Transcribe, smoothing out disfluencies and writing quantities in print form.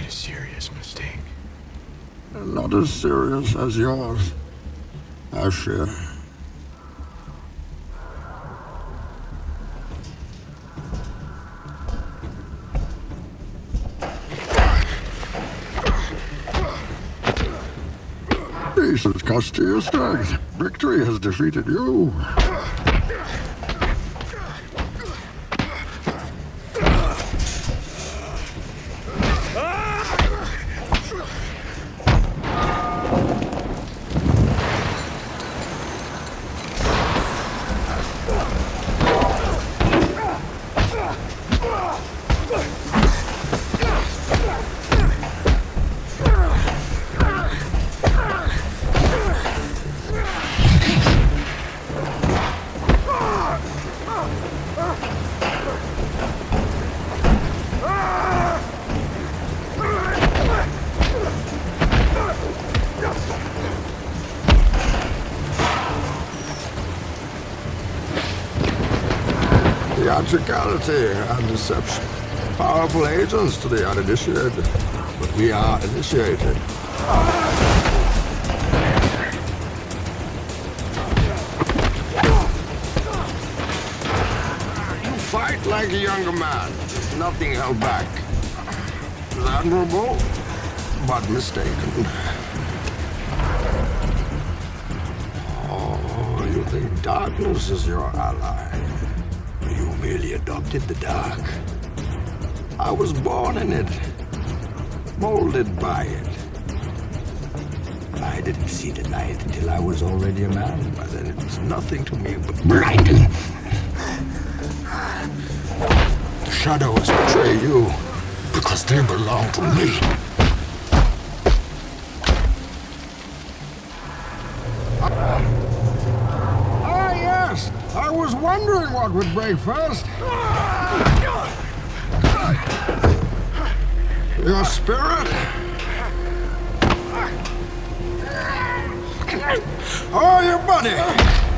a serious mistake. Not as serious as yours, I fear. Decent cost to your strength. Victory has defeated you. Theatricality and deception. Powerful agents to the uninitiated. But we are initiated. You fight like a younger man. Nothing held back. It was admirable, but mistaken. Oh, you think darkness is your ally? You merely adopted the dark. I was born in it, molded by it. I didn't see the light until I was already a man. By then it was nothing to me but blinding. The shadows betray you because they belong to me. I was wondering what would break first. Your spirit? Oh, your body!